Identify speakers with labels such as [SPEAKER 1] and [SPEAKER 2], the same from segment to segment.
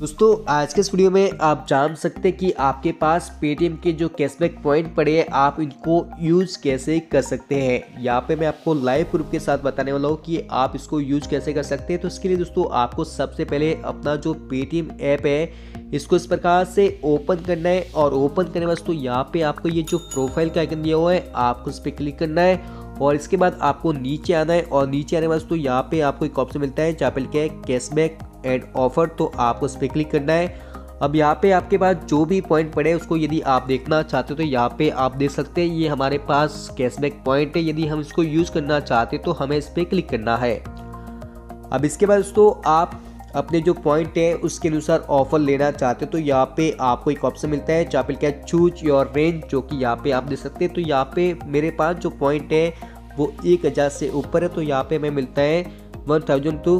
[SPEAKER 1] दोस्तों आज के इस वीडियो में आप जान सकते हैं कि आपके पास पेटीएम के जो कैशबैक पॉइंट पड़े हैं आप इनको यूज कैसे कर सकते हैं। यहाँ पे मैं आपको लाइव प्रूफ के साथ बताने वाला हूँ कि आप इसको यूज कैसे कर सकते हैं। तो इसके लिए दोस्तों आपको सबसे पहले अपना जो पेटीएम ऐप है इसको इस प्रकार से ओपन करना है और ओपन करने के बाद दोस्तों यहाँ पे आपको ये जो प्रोफाइल का आइकन दिया हुआ है आपको इस पर क्लिक करना है और इसके बाद आपको नीचे आना है और नीचे आने के बाद दोस्तों यहाँ पे आपको एक ऑप्शन मिलता है जहाँ पे लिखा है कैशबैक एंड ऑफर, तो आपको उस पर क्लिक करना है। अब यहाँ पे आपके पास जो भी पॉइंट पड़े उसको यदि आप देखना चाहते हो तो यहाँ पे आप देख सकते हैं ये हमारे पास कैशबैक पॉइंट है। यदि हम इसको यूज़ करना चाहते तो हमें इस पर क्लिक करना है। अब इसके बाद दोस्तों आप अपने जो पॉइंट है उसके अनुसार ऑफर लेना चाहते हो तो यहाँ पे आपको एक ऑप्शन मिलता है जहाँ पे लिखा है चूज योर रेंज, जो कि यहाँ पे आप देख सकते हैं। तो यहाँ पे मेरे पास जो पॉइंट है वो 1000 से ऊपर है, तो यहाँ पे हमें मिलता है 1000 to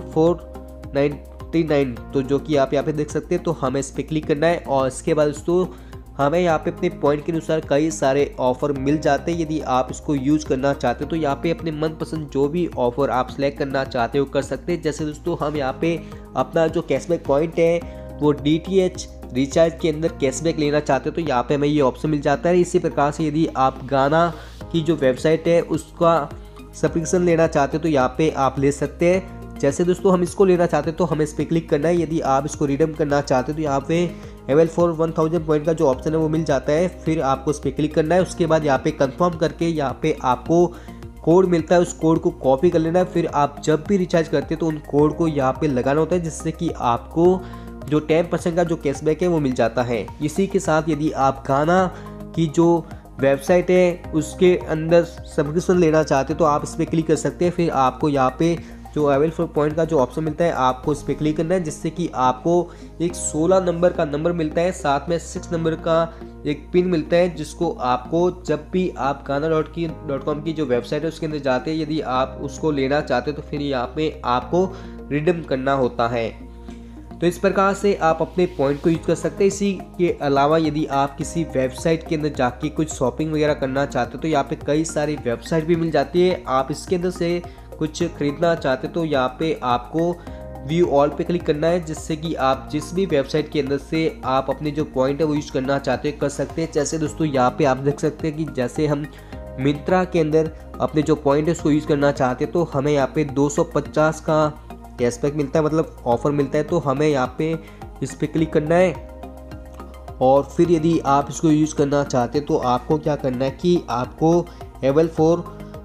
[SPEAKER 1] 499, तो जो कि आप यहाँ पे देख सकते हैं। तो हमें इस पर क्लिक करना है और इसके बाद दोस्तों हमें यहाँ पे अपने पॉइंट के अनुसार कई सारे ऑफर मिल जाते हैं। यदि आप इसको यूज़ करना चाहते हो तो यहाँ पे अपने मनपसंद जो भी ऑफर आप सेलेक्ट करना चाहते हो कर सकते हैं। जैसे दोस्तों हम यहाँ पे अपना जो कैशबैक पॉइंट है वो DTH रिचार्ज के अंदर कैशबैक लेना चाहते हो तो यहाँ पे हमें ये ऑप्शन मिल जाता है। इसी प्रकार से यदि आप गाना की जो वेबसाइट है उसका सब्सक्रिप्शन लेना चाहते हो तो यहाँ पे आप ले सकते हैं। जैसे दोस्तों हम इसको लेना चाहते हैं तो हमें इस पर क्लिक करना है। यदि आप इसको रिडीम करना चाहते हो तो यहाँ पे अवेल फॉर 1000 पॉइंट का जो ऑप्शन है वो मिल जाता है, फिर आपको इस पर क्लिक करना है। उसके बाद यहाँ पे कंफर्म करके यहाँ पे आपको कोड मिलता है, उस कोड को कॉपी कर लेना है। फिर आप जब भी रिचार्ज करते हो तो उन कोड को यहाँ पे लगाना होता है जिससे कि आपको जो 10% का जो कैशबैक है वो मिल जाता है। इसी के साथ यदि आप गाना की जो वेबसाइट है उसके अंदर सब्सक्रिप्शन लेना चाहते हो तो आप इस पर क्लिक कर सकते हैं। फिर आपको यहाँ पे जो अवेल फॉर पॉइंट का जो ऑप्शन मिलता है आपको इस पर क्लिक करना है जिससे कि आपको एक 16 नंबर का नंबर मिलता है, साथ में 6 नंबर का एक पिन मिलता है जिसको आपको जब भी आप गाना.com की जो वेबसाइट है उसके अंदर जाते हैं यदि आप उसको लेना चाहते हो तो फिर यहाँ पे आपको रिडीम करना होता है। तो इस प्रकार से आप अपने पॉइंट को यूज कर सकते हैं। इसी के अलावा यदि आप किसी वेबसाइट के अंदर जाके कुछ शॉपिंग वगैरह करना चाहते हो तो यहाँ पे कई सारी वेबसाइट भी मिल जाती है। आप इसके अंदर से कुछ खरीदना चाहते हो तो यहाँ पे आपको व्यू ऑल पे क्लिक करना है जिससे कि आप जिस भी वेबसाइट के अंदर से आप अपने जो पॉइंट है वो यूज करना चाहते हो कर सकते हैं। जैसे दोस्तों यहाँ पे आप देख सकते हैं कि जैसे हम मिंत्रा के अंदर अपने जो पॉइंट है उसको यूज करना चाहते हैं तो हमें यहाँ पे 250 का कैशबैक मिलता है, मतलब ऑफर मिलता है। तो हमें यहाँ पे इस पर क्लिक करना है और फिर यदि आप इसको यूज़ करना चाहते हैं तो आपको क्या करना है कि आपको अवेल फॉर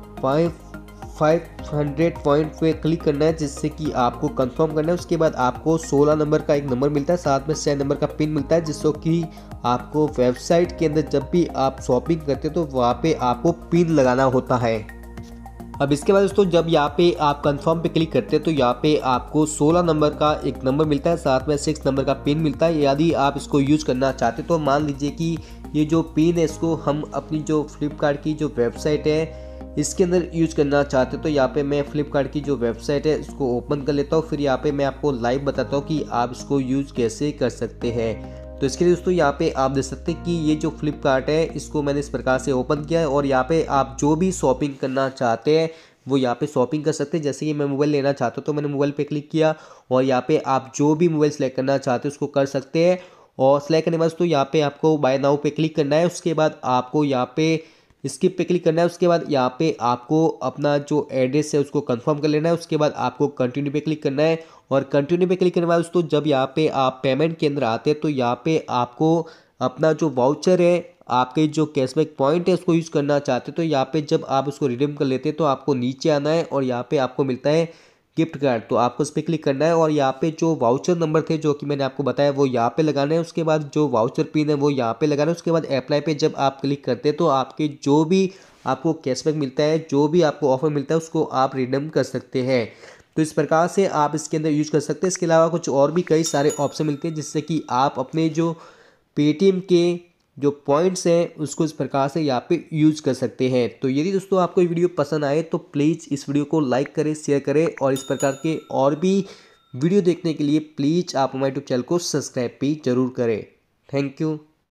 [SPEAKER 1] 500 पॉइंट पे क्लिक करना है जिससे कि आपको कंफर्म करना है। उसके बाद आपको 16 नंबर का एक नंबर मिलता है, साथ में 6 नंबर का पिन मिलता है जिससे कि आपको वेबसाइट के अंदर जब भी आप शॉपिंग करते हो तो वहाँ पे आपको पिन लगाना होता है। अब इसके बाद दोस्तों जब यहाँ पे आप कंफर्म पे क्लिक करते हैं तो यहाँ पे आपको 16 नंबर का एक नंबर मिलता है, साथ में 6 नंबर का पिन मिलता है। यदि आप इसको यूज़ करना चाहते तो मान लीजिए कि ये जो पिन है इसको हम अपनी जो फ्लिपकार्ट की जो वेबसाइट है इसके अंदर यूज करना चाहते हो तो यहाँ पे मैं फ्लिपकार्ट की जो वेबसाइट है इसको ओपन कर लेता हूँ। फिर यहाँ पे मैं आपको लाइव बताता हूँ कि आप इसको यूज कैसे कर सकते हैं। तो इसके लिए दोस्तों यहाँ पे आप देख सकते हैं कि ये जो फ्लिपकार्ट है इसको मैंने इस प्रकार से ओपन किया है और यहाँ पे आप जो भी शॉपिंग करना चाहते हैं वो यहाँ पे शॉपिंग कर सकते हैं। जैसे कि मैं मोबाइल लेना चाहता हूँ तो मैंने मोबाइल पे क्लिक किया और यहाँ पे आप जो भी मोबाइल सेलेक्ट करना चाहते हैं उसको कर सकते हैं। और सेलेक्ट करने के बाद तो यहाँ पे आपको बाय नाउ पे क्लिक करना है। उसके बाद आपको यहाँ पे स्किप पे क्लिक करना है। उसके बाद यहाँ पे आपको अपना जो एड्रेस है उसको कंफर्म कर लेना है। उसके बाद आपको कंटिन्यू पे क्लिक करना है और कंटिन्यू पे क्लिक करने के बाद दोस्तों जब यहाँ पे आप पेमेंट के अंदर आते हैं तो यहाँ पे आपको अपना जो वाउचर है आपके जो कैशबैक पॉइंट है उसको यूज़ करना चाहते हैं तो यहाँ पे जब आप उसको रिडीम कर लेते हैं तो आपको नीचे आना है और यहाँ पे आपको मिलता है गिफ्ट कार्ड, तो आपको उस पर क्लिक करना है और यहाँ पे जो वाउचर नंबर थे जो कि मैंने आपको बताया वो यहाँ पे लगाना है। उसके बाद जो वाउचर पिन है वो यहाँ पे लगाना है। उसके बाद अप्लाई पे जब आप क्लिक करते हैं तो आपके जो भी आपको कैशबैक मिलता है, जो भी आपको ऑफर मिलता है उसको आप रिडीम कर सकते हैं। तो इस प्रकार से आप इसके अंदर यूज कर सकते हैं। इसके अलावा कुछ और भी कई सारे ऑप्शन मिलते हैं जिससे कि आप अपने जो पेटीएम के जो पॉइंट्स हैं उसको इस प्रकार से यहाँ पे यूज कर सकते हैं। तो यदि दोस्तों आपको ये वीडियो पसंद आए तो प्लीज़ इस वीडियो को लाइक करें, शेयर करें और इस प्रकार के और भी वीडियो देखने के लिए प्लीज़ आप हमारे यूट्यूब चैनल को सब्सक्राइब भी जरूर करें। Thank you.